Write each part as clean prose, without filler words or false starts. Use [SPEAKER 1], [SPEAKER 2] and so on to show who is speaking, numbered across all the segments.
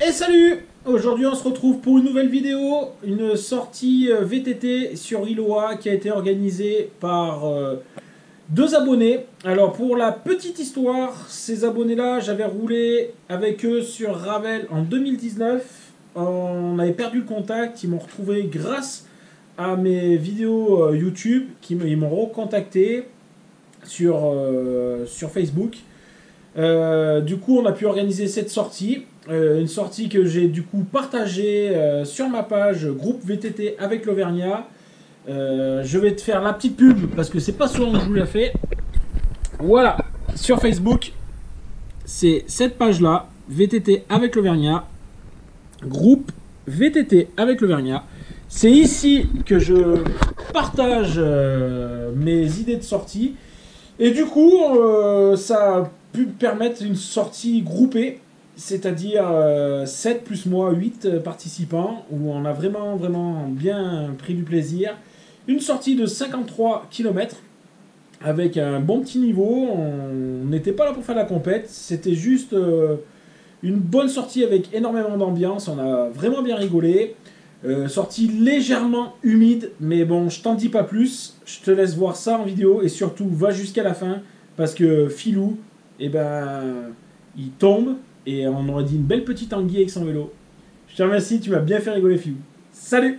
[SPEAKER 1] Et salut! Aujourd'hui on se retrouve pour une nouvelle vidéo, une sortie VTT sur Iloa qui a été organisée par deux abonnés. Alors pour la petite histoire, ces abonnés là j'avais roulé avec eux sur Ravel en 2019. On avait perdu le contact, ils m'ont retrouvé grâce à mes vidéos YouTube, ils m'ont recontacté sur Facebook. Du coup on a pu organiser cette sortie. Une sortie que j'ai du coup partagée sur ma page groupe VTT avec l'Auvergnat. Je vais te faire la petite pub parce que c'est pas souvent que je vous la fais. Voilà, sur Facebook, c'est cette page là, VTT avec l'Auvergnat, groupe VTT avec l'Auvergnat. C'est ici que je partage mes idées de sortie. Et du coup, ça a pu permettre une sortie groupée. C'est-à-dire 7 plus moi 8 participants, où on a vraiment bien pris du plaisir. Une sortie de 53 km avec un bon petit niveau. On n'était pas là pour faire la compète, c'était juste une bonne sortie avec énormément d'ambiance. On a vraiment bien rigolé. Sortie légèrement humide, mais bon, je t'en dis pas plus. Je te laisse voir ça en vidéo et surtout va jusqu'à la fin parce que Filou, eh ben, il tombe. Et on aurait dit une belle petite anguille avec son vélo. Je te remercie, tu m'as bien fait rigoler, Filou. Salut!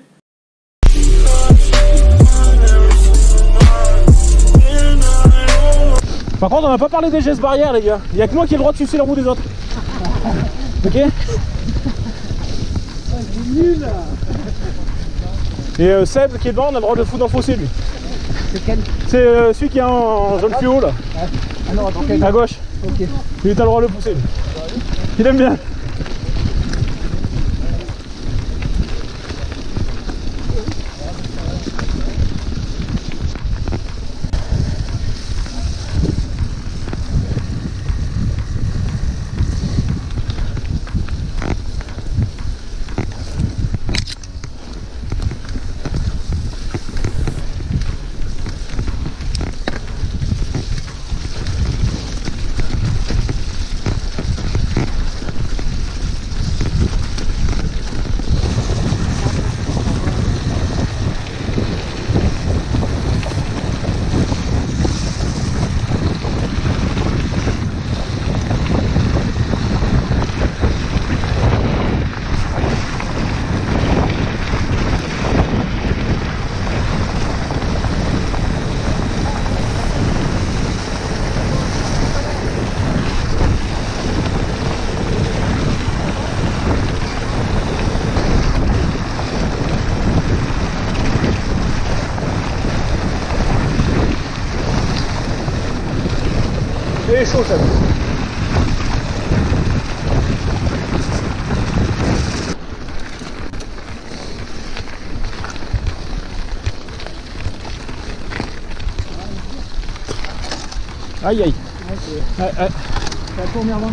[SPEAKER 1] Par contre, on n'a pas parlé des gestes barrières, les gars. Il n'y a que moi qui ai le droit de sucer les roues des autres. Ok? C'est nul! Et Seb qui est devant, on a le droit de le foutre dans le fossé, lui. C'est quel? C'est celui qui est en jaune fluo, là. Ah non, attends, à gauche. Ok. Il a le droit de le pousser, lui. Il aime bien. Il est chaud, ça. Aïe aïe. C'est un peu emmerdant.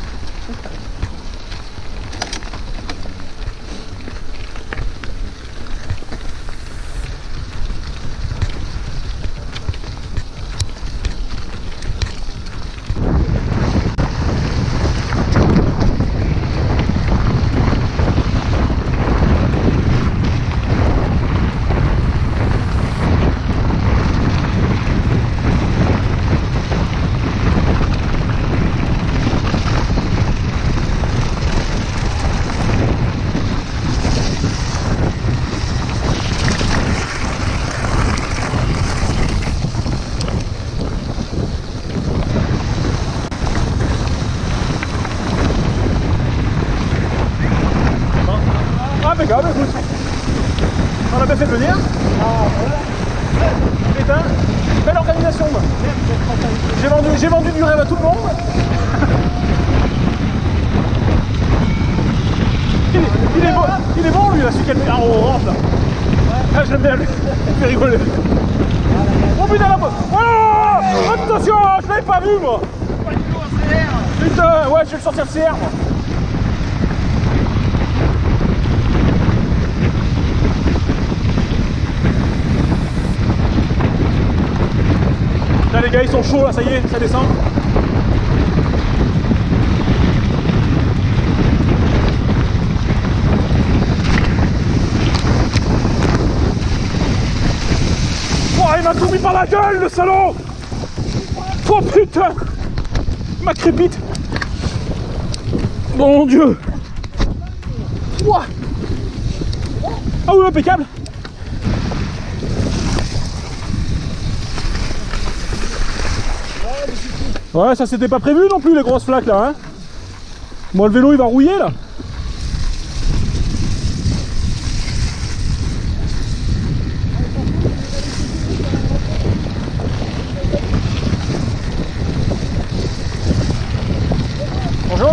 [SPEAKER 1] Impeccable, écoute. On a bien fait de venir. Putain, belle organisation. J'ai vendu du rêve à tout le monde. Il est bon lui là, celui qui a le rampe là. Ah, je l'aime bien lui, il fait rigoler. Oh putain la pote. Oh attention, je l'avais pas vu moi. Putain, ouais, je vais le sortir de CR moi. Là les gars ils sont chauds là, ça y est, ça descend.
[SPEAKER 2] m'a tout mis par la gueule, le salaud! Oh putain! Ma crépite! Mon Dieu! Ouah! Ah oui, impeccable! Ouais, ça c'était pas prévu non plus, les grosses flaques là, hein. Moi, le vélo il va rouiller là. Bonjour.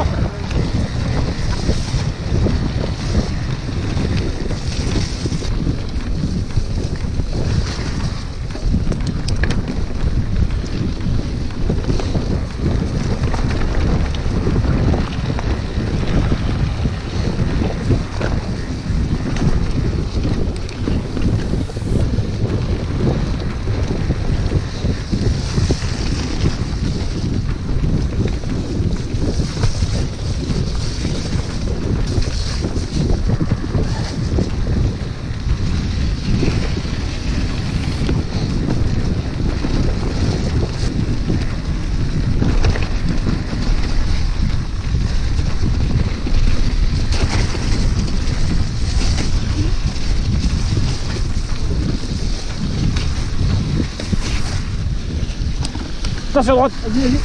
[SPEAKER 2] Attention à droite. Vas-y, vas-y.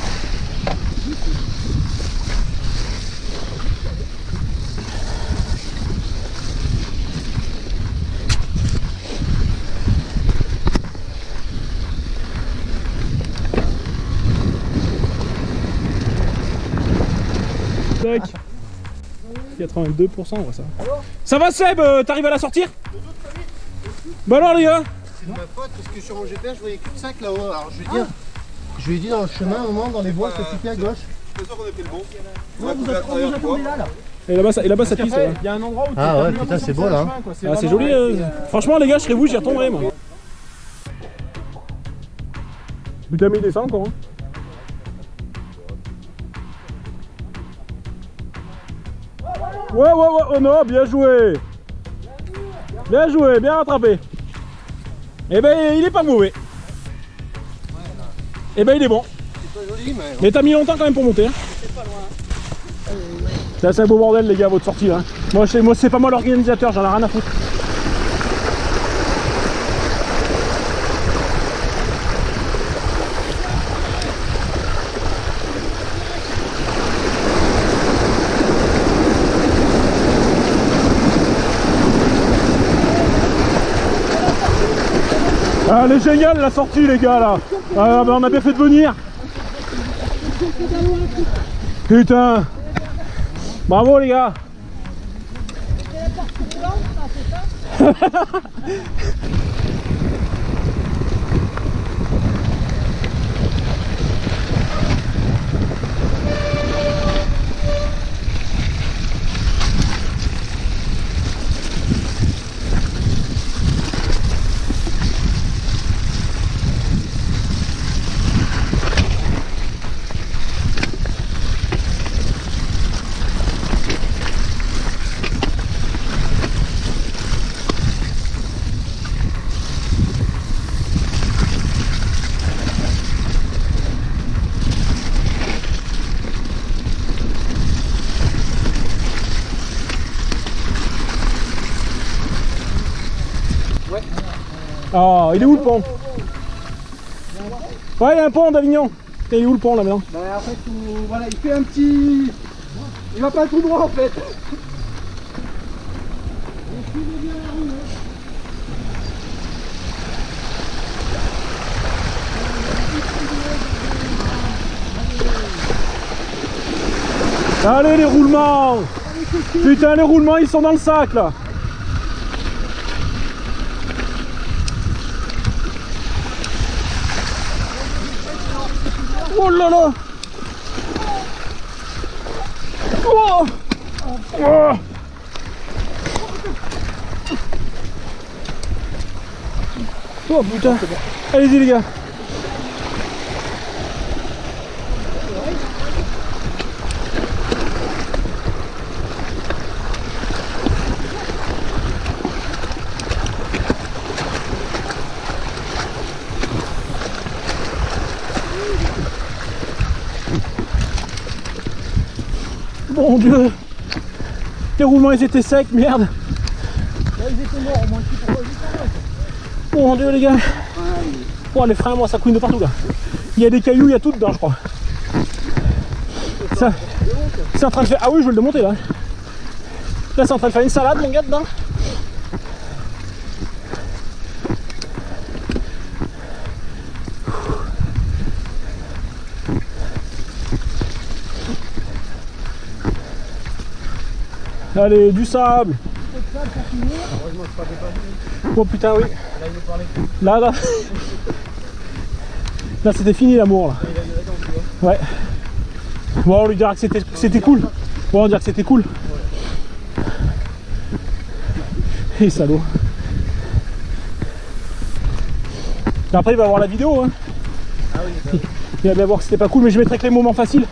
[SPEAKER 2] Tac. 82%, ouais, ça. Ça va Seb, t'arrives à la sortir? Bah alors les gars.
[SPEAKER 3] C'est de ma faute parce que sur mon GPS je voyais cul-de-sac là-haut. Alors je lui ai dit dans le chemin à un moment dans les voies que c'était à gauche.
[SPEAKER 4] C'est sûr qu'on a fait le bon.
[SPEAKER 3] Ouais, vous attendez là.
[SPEAKER 1] Et là-bas ça piste.
[SPEAKER 2] Il y a un endroit où
[SPEAKER 3] Ah ouais, putain, c'est beau là.
[SPEAKER 1] Ah, c'est joli. Franchement les gars, je serais vous, j'y retomberai moi. Putain mais il descend encore hein. Ouais, oh non, bien joué. Bien joué, bien rattrapé. Eh ben, il est pas mauvais. Eh ben, il est bon.
[SPEAKER 3] C'est pas joli, mais.
[SPEAKER 1] Mais t'as mis longtemps quand même pour monter. Hein.
[SPEAKER 3] C'est pas loin.
[SPEAKER 1] C'est assez beau bordel, les gars, votre sortie là. Moi, c'est pas moi l'organisateur, j'en ai rien à foutre. Ah, elle est géniale la sortie les gars là. Ah, bah, on a bien fait de venir. Putain. Bravo les gars. Oh, il est où le pont? Ouais, il y a un pont d'Avignon. Il est où le pont là maintenant?
[SPEAKER 3] Bah en fait, voilà, il fait un petit. Il va pas tout droit en fait.
[SPEAKER 1] Allez les roulements! Putain les roulements ils sont dans le sac là! Oh là là! Oh! Oh! Oh putain! Allez-y les gars!
[SPEAKER 2] Mon Dieu. Les roulements ils étaient secs, merde.
[SPEAKER 3] Là, ils étaient morts, au moins, je sais pourquoi ils étaient morts.
[SPEAKER 2] Mon Dieu les gars. Oh, les freins, moi ça couine de partout là. Il y a des cailloux, il y a tout dedans je crois. Ça, c'est en train de faire... Ah oui, je vais le démonter là. Là c'est en train de faire une salade mon gars dedans. Allez, du sable. Oh putain oui. Là. Là c'était fini l'amour là. Ouais. Bon on lui dira que c'était cool. Bon on dira que c'était cool. Et salaud. Et après il va voir la vidéo hein.
[SPEAKER 3] Ah oui,
[SPEAKER 2] Il va bien voir que c'était pas cool mais je mettrai que les moments faciles.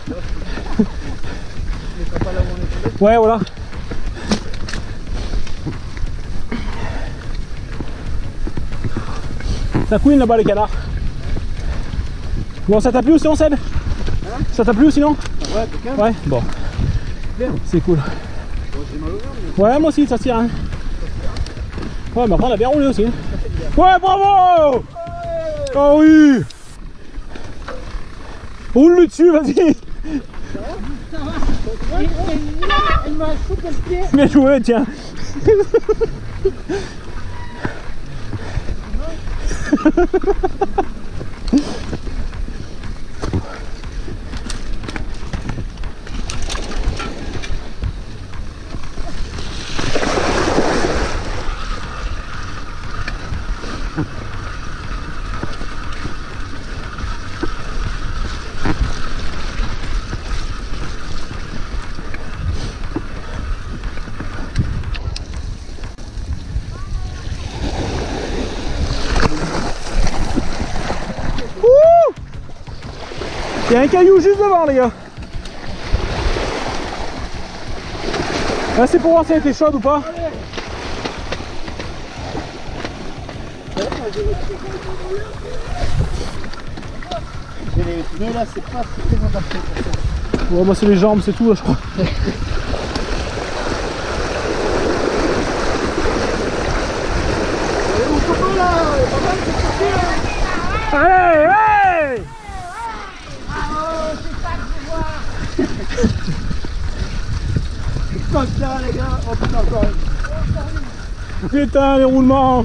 [SPEAKER 2] Ouais voilà. Ça couine là-bas les canards. Bon ça t'a plu aussi on Seb? Ça t'a plu aussi non?
[SPEAKER 3] Ouais, quelqu'un.
[SPEAKER 2] Ouais, bon. C'est cool. Ouais moi aussi ça tire hein. Ouais mais après on a bien roulé aussi. Ouais bravo. Oh oui. Roule-le dessus, vas-y.
[SPEAKER 3] Il m'a chopé le pied.
[SPEAKER 2] Bien joué tiens. Il y a un caillou juste devant les gars. Là c'est pour voir si elle était chaude ou pas.
[SPEAKER 3] Les pneus là, c'est pas très adapté pour ça.
[SPEAKER 2] Bon, moi c'est les jambes, c'est tout là je crois. Allez, hey!
[SPEAKER 3] Comme ça les gars, oh putain encore une.
[SPEAKER 2] Putain les roulements.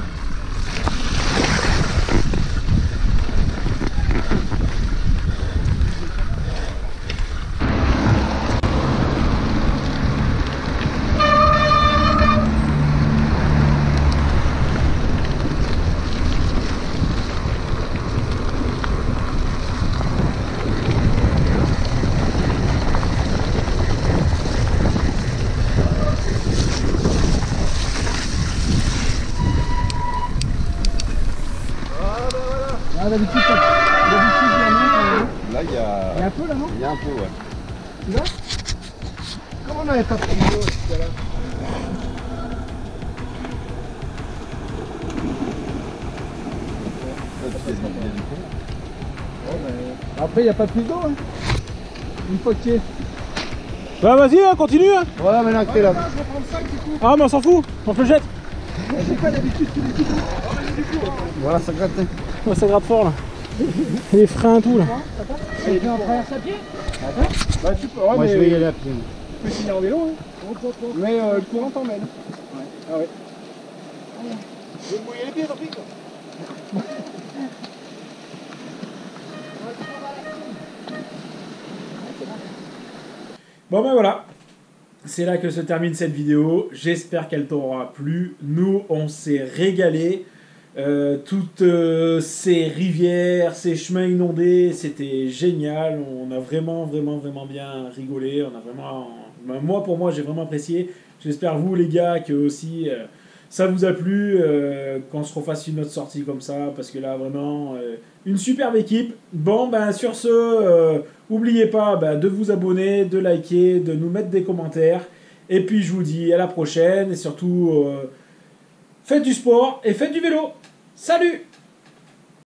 [SPEAKER 3] Ah, d'habitude, il y a
[SPEAKER 4] Là, il y a
[SPEAKER 3] un peu là, non?
[SPEAKER 4] il y a un peu, ouais.
[SPEAKER 3] Tu vois? Comment on n'avait pas pris l'eau tout à l'heure? Après, il n'y a pas plus d'eau, hein? Une fois qu'il y est.
[SPEAKER 2] Bah vas-y, hein, continue hein.
[SPEAKER 3] Ouais, maintenant que t'es là.
[SPEAKER 2] Ah mais on s'en fout, on te le jette.
[SPEAKER 3] J'ai pas d'habitude, tu les dis. Voilà, ça gratte.
[SPEAKER 2] Ouais, ça gratte fort là. Les freins tout là.
[SPEAKER 3] Et puis on traverse à pied? Bah, tu peux, ouais, moi, je vais y aller à pied.
[SPEAKER 2] Tu peux finir en vélo hein.
[SPEAKER 3] Mais le courant t'emmène. Ouais. Ah ouais. Je vais me mouiller les pieds, tant pis quoi.
[SPEAKER 1] Bon ben voilà, c'est là que se termine cette vidéo. J'espère qu'elle t'aura plu. Nous, on s'est régalé. Toutes ces rivières, ces chemins inondés, c'était génial. On a vraiment bien rigolé. On a vraiment, moi pour moi, j'ai vraiment apprécié. J'espère vous les gars que aussi ça vous a plu. Qu'on se refasse une autre sortie comme ça, parce que là vraiment une superbe équipe. Bon ben sur ce, n'oubliez pas de vous abonner, de liker, de nous mettre des commentaires. Et puis je vous dis à la prochaine et surtout faites du sport et faites du vélo. Salut!